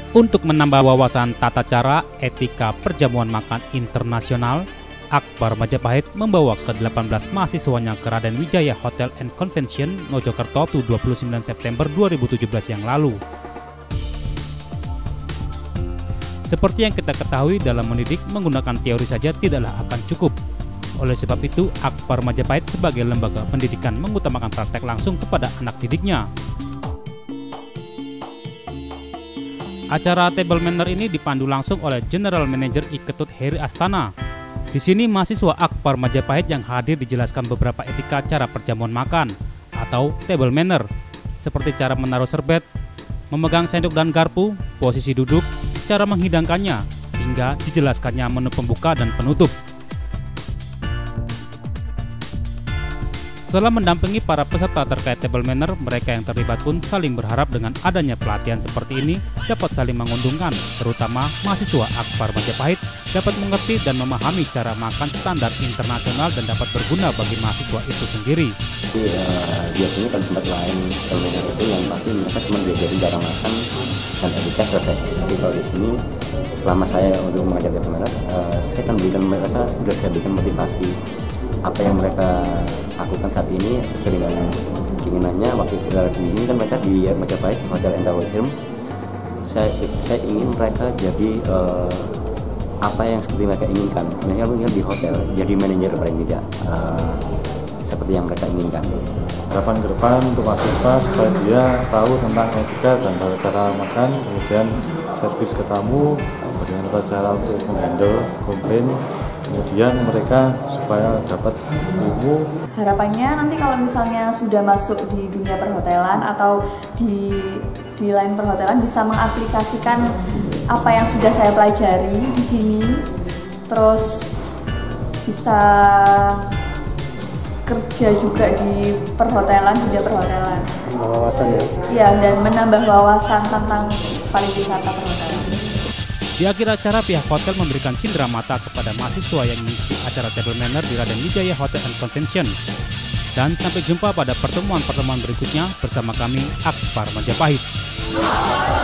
Untuk menambah wawasan tata cara etika perjamuan makan internasional, Akbar Majapahit membawa ke-18 mahasiswanya ke Raden Wijaya Hotel and Convention, Mojokerto 29 September 2017 yang lalu. Seperti yang kita ketahui, dalam mendidik menggunakan teori saja tidaklah akan cukup. Oleh sebab itu, Akbar Majapahit sebagai lembaga pendidikan mengutamakan praktek langsung kepada anak didiknya. Acara table manner ini dipandu langsung oleh General Manager Iketut Heri Astana. Di sini mahasiswa Akbar Majapahit yang hadir dijelaskan beberapa etika cara perjamuan makan atau table manner, seperti cara menaruh serbet, memegang sendok dan garpu, posisi duduk, cara menghidangkannya, hingga dijelaskannya menu pembuka dan penutup. Setelah mendampingi para peserta terkait table manner, mereka yang terlibat pun saling berharap dengan adanya pelatihan seperti ini dapat saling menguntungkan, terutama mahasiswa Akbar Majapahit dapat mengerti dan memahami cara makan standar internasional dan dapat berguna bagi mahasiswa itu sendiri. Biasanya kalau tempat lain table manner itu yang pasti mereka cuma diajarin cara makan dan etika selesai. Tapi kalau di sini selama saya untuk mengajar table manner, saya akan berikan mereka, sudah saya berikan motivasi apa yang mereka lakukan saat ini sesuai dengan keinginannya. Waktu itu di sini kan mereka di Majapahit Hotel and Convention, saya ingin mereka jadi apa yang seperti mereka inginkan. Misalnya di hotel jadi manajer paling tidak, seperti yang mereka inginkan. Harapan ke depan untuk mahasiswa supaya dia tahu tentang etika dan cara makan, kemudian servis ke tamu, bagaimana cara untuk menghandle komplain, kemudian mereka supaya dapat ilmu. Harapannya nanti kalau misalnya sudah masuk di dunia perhotelan atau di lain perhotelan bisa mengaplikasikan apa yang sudah saya pelajari di sini, terus bisa kerja juga di perhotelan, dunia perhotelan. Wawasan ya? Ya, dan menambah wawasan tentang pariwisata perhotelan. Di akhir acara, pihak hotel memberikan cindera mata kepada mahasiswa yang mengikuti acara table manner di Raden Wijaya Hotel and Convention. Dan sampai jumpa pada pertemuan-pertemuan berikutnya bersama kami, Akbar Majapahit.